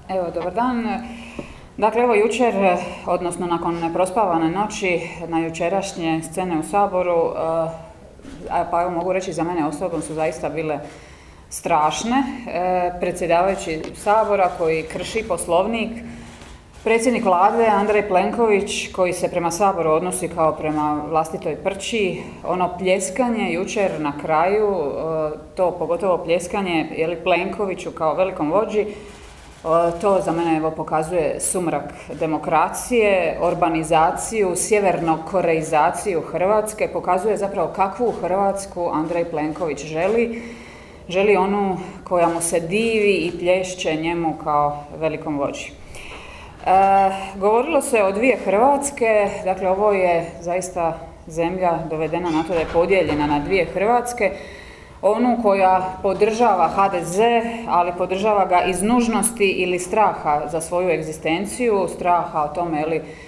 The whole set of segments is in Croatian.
Evo, dobar dan. Dakle, evo jučer, odnosno nakon neprospavane noći, na jučerašnje scene u Saboru, pa evo mogu reći za mene osobno su zaista bile strašne. Predsjedavajući Sabora koji krši Poslovnik, predsjednik vlade Andrej Plenković koji se prema Saboru odnosi kao prema vlastitoj prči, ono pljeskanje jučer na kraju, to pogotovo pljeskanje Plenkoviću kao velikom vođi, to za mene evo pokazuje sumrak demokracije, orbanizaciju, sjeverno-koreizaciju Hrvatske, pokazuje zapravo kakvu Hrvatsku Andrej Plenković želi. Želi onu koja mu se divi i plješće njemu kao velikom vođi. Govorilo se o dvije Hrvatske, dakle ovo je zaista zemlja dovedena na to da je podijeljena na dvije Hrvatske. Onu koja podržava HDZ, ali podržava ga iz nužnosti ili straha za svoju egzistenciju, straha o tome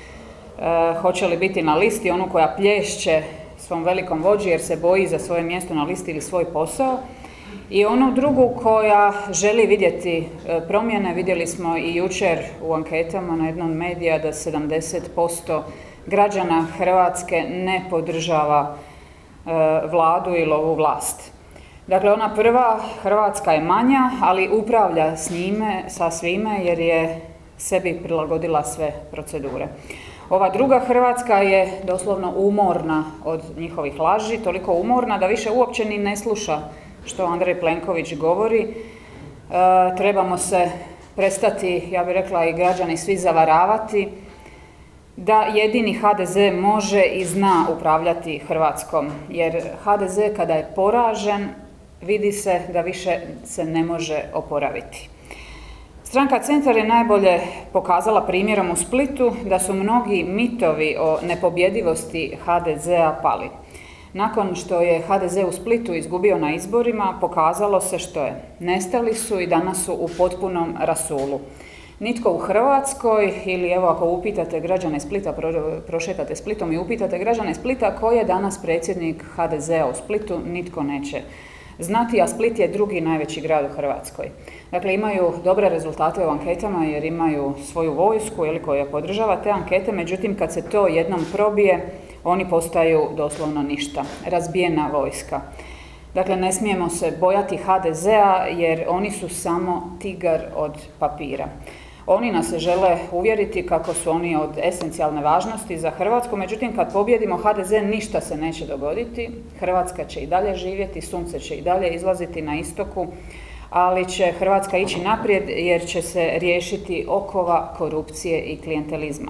hoće li biti na listi, onu koja plješće svom velikom vođi jer se boji za svoje mjesto na listi ili svoj posao. I onu drugu koja želi vidjeti promjene. Vidjeli smo i jučer u anketama na jednom medija da 70% građana Hrvatske ne podržava vladu ili ovu vlast. Dakle, ona prva Hrvatska je manja, ali upravlja sa svime jer je sebi prilagodila sve procedure. Ova druga Hrvatska je doslovno umorna od njihovih laži, toliko umorna da više uopće ni ne sluša što Andrej Plenković govori. Trebamo se prestati, ja bih rekla i građani svi zavaravati, da jedini HDZ može i zna upravljati Hrvatskom, jer HDZ kada je poražen, vidi se da više se ne može oporaviti. Stranka Centar je najbolje pokazala primjerom u Splitu da su mnogi mitovi o nepobjedivosti HDZ-a pali. Nakon što je HDZ u Splitu izgubio na izborima, pokazalo se što je. Nestali su i danas su u potpunom rasulu. Nitko u Hrvatskoj, ili evo ako upitate građane Splita, prošetate Splitom i upitate građane Splita ko je danas predsjednik HDZ-a u Splitu, nitko neće znati, a Split je drugi najveći grad u Hrvatskoj. Dakle, imaju dobre rezultate u anketama jer imaju svoju vojsku koja podržava te ankete, međutim kad se to jednom probije, oni postaju doslovno ništa, razbijena vojska. Dakle, ne smijemo se bojati HDZ-a jer oni su samo tigar od papira. Oni nas žele uvjeriti kako su oni od esencijalne važnosti za Hrvatsku, međutim kad pobjedimo HDZ ništa se neće dogoditi, Hrvatska će i dalje živjeti, sunce će i dalje izlaziti na istoku, ali će Hrvatska ići naprijed jer će se riješiti okova korupcije i klijentelizma.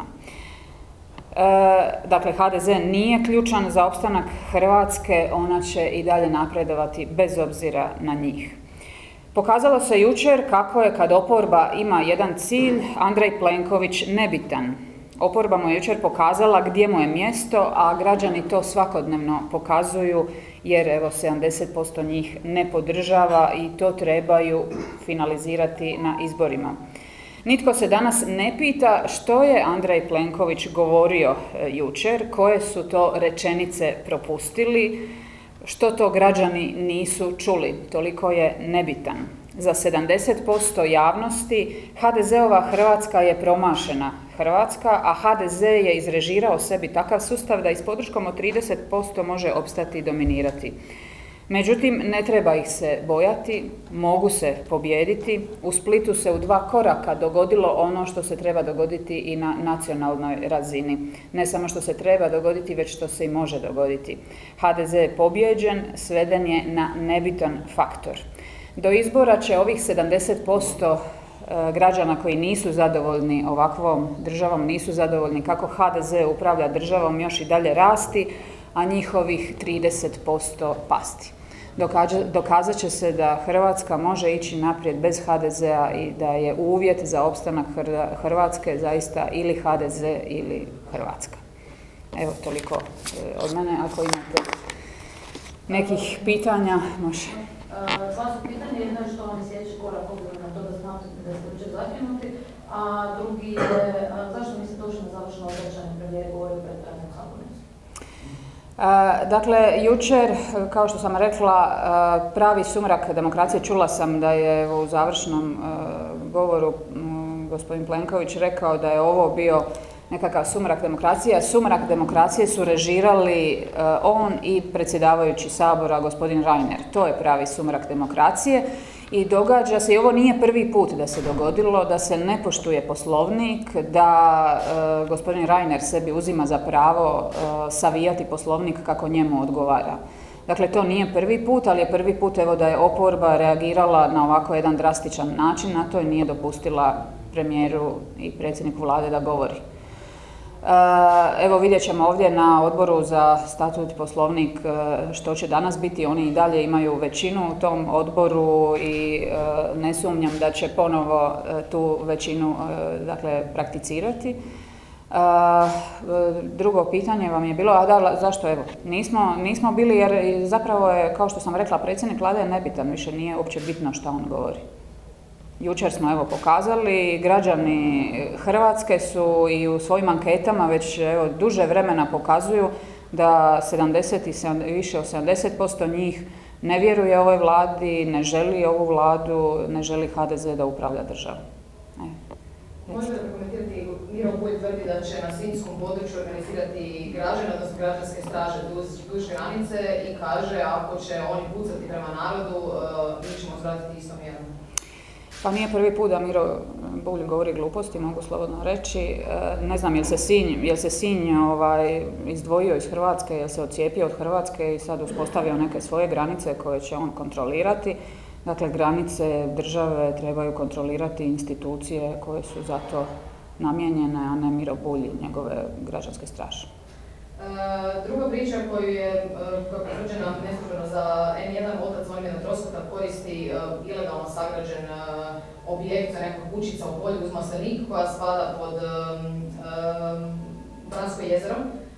Dakle, HDZ nije ključan za opstanak Hrvatske, ona će i dalje napredovati bez obzira na njih. Pokazalo se jučer kako je kad oporba ima jedan cilj, Andrej Plenković nebitan. Oporba mu je jučer pokazala gdje mu je mjesto, a građani to svakodnevno pokazuju jer evo 70% njih ne podržava i to trebaju finalizirati na izborima. Nitko se danas ne pita što je Andrej Plenković govorio jučer, koje su to rečenice propustili, što to građani nisu čuli, toliko je nebitan. Za 70% javnosti HDZ-ova Hrvatska je promašena Hrvatska, a HDZ je izrežirao sebi takav sustav da i s podrškom od 30% može opstati i dominirati. Međutim, ne treba ih se bojati, mogu se pobijediti. U Splitu se u 2 koraka dogodilo ono što se treba dogoditi i na nacionalnoj razini. Ne samo što se treba dogoditi, već što se i može dogoditi. HDZ je pobijeđen, sveden je na nebitan faktor. Do izbora će ovih 70% građana koji nisu zadovoljni ovakvom državom, nisu zadovoljni kako HDZ upravlja državom, još i dalje rasti, a njihovih 30% pasti. Dokazat će se da Hrvatska može ići naprijed bez HDZ-a i da je uvjet za opstanak Hrvatske zaista ili HDZ ili Hrvatska. Evo, toliko od mene. Ako imate nekih pitanja, može. Dva su pitanje, jedno je što vam je sljedeći korak obzirom na to da smatrate da ste jučer zakinuti, a drugi je zašto niste došli na završeno obraćanje premijera govorio pred praznom sabornicom? Dakle, jučer, kao što sam rekla, pravi sumrak demokracije, čula sam da je u završnom govoru gospodin Plenković rekao da je ovo bio nekakav sumrak demokracije, a sumrak demokracije su režirali on i predsjedavajući Sabora, gospodin Reiner. To je pravi sumrak demokracije i događa se, i ovo nije prvi put da se dogodilo, da se ne poštuje Poslovnik, da gospodin Reiner sebi uzima za pravo savijati Poslovnik kako njemu odgovara. Dakle, to nije prvi put, ali je prvi put evo da je oporba reagirala na ovako jedan drastičan način, na to i nije dopustila premijeru i predsjedniku vlade da govori. Evo vidjet ćemo ovdje na Odboru za statut i Poslovnik što će danas biti. Oni i dalje imaju većinu u tom odboru i ne sumnjam da će ponovo tu većinu prakticirati. Drugo pitanje vam je bilo, a da, zašto evo, nismo bili jer zapravo je, kao što sam rekla, predsjednik vlade je nebitan, više nije uopće bitno šta on govori. Jučer smo evo pokazali, građani Hrvatske su i u svojim anketama već evo duže vremena pokazuju da više od 70% njih ne vjeruje ovoj vladi, ne želi ovu vladu, ne želi HDZ da upravlja državom. Možete li komentirati, Miro Bulj tvrdi da će na sinjskom području organizirati građane, odnosno građanske straže duž granice i kaže ako će oni pucati prema narodu, mi ćemo zvratiti istom mjerom. Pa nije prvi put da Miro Bulj govori gluposti, mogu slobodno reći. Ne znam, jel se Sinj izdvojio iz Hrvatske, jel se odcijepio od Hrvatske i sad uspostavio neke svoje granice koje će on kontrolirati. Dakle, granice države trebaju kontrolirati institucije koje su za to namijenjene, a ne Miro Bulj i njegove građanske straže. Druga priča koju je potvrđena neslužbeno za N1, otac Zvonimira Troskota koristi ilegalno sagrađen objekt za nekog kućica u polju uz maslinik koja spada pod Bransko jezero.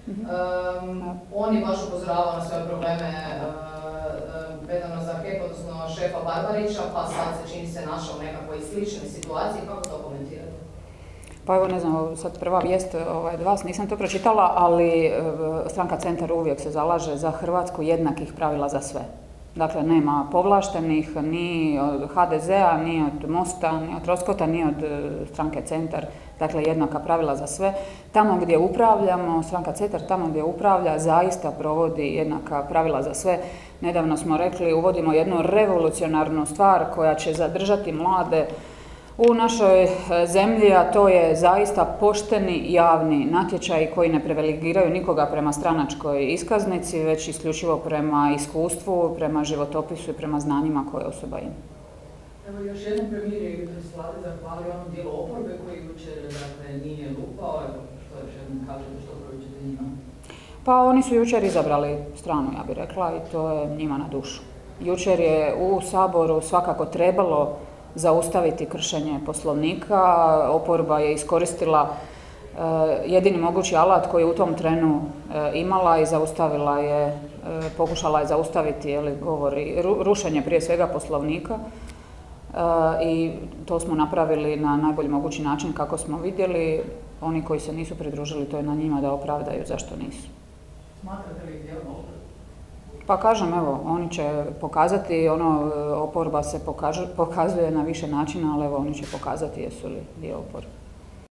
On je baš upozoravao na svoje probleme vezano za HEP, odnosno šefa Barbarića, pa sad se čini se našao u nekakvoj sličnoj situaciji. Kako to komentirate? Pa evo, ne znam, sad prva vijest od vas, nisam to pročitala, ali stranka Centar uvijek se zalaže za Hrvatsku jednakih pravila za sve. Dakle, nema povlaštenih ni od HDZ-a, ni od Mosta, ni od Troskota, ni od stranke Centar. Dakle, jednaka pravila za sve. Tamo gdje upravljamo, stranka Centar tamo gdje upravlja zaista provodi jednaka pravila za sve. Nedavno smo rekli, uvodimo jednu revolucionarnu stvar koja će zadržati mlade u našoj zemlji, a to je zaista pošteni javni natječaj koji ne privilegiraju nikoga prema stranačkoj iskaznici, već isključivo prema iskustvu, prema životopisu i prema znanjima koje osoba ima. Evo još jednom premijer je jutros vlade zahvalio ono dijelo oporbe koji jučer nije lupao, što još jednom kažete što provičete njima? Pa oni su jučer izabrali stranu, ja bih rekla, i to je njima na dušu. Jučer je u Saboru svakako trebalo zaustaviti kršenje Poslovnika. Oporba je iskoristila jedini mogući alat koji je u tom trenu imala i pokušala je zaustaviti rušenje prije svega Poslovnika. I to smo napravili na najbolji mogući način kako smo vidjeli. Oni koji se nisu pridružili, to je na njima da opravdaju zašto nisu. Smatrate li dijelom oporbe? Pa kažem, evo, oni će pokazati, oporba se pokazuje na više načina, ali evo, oni će pokazati jesu li dio oporbe.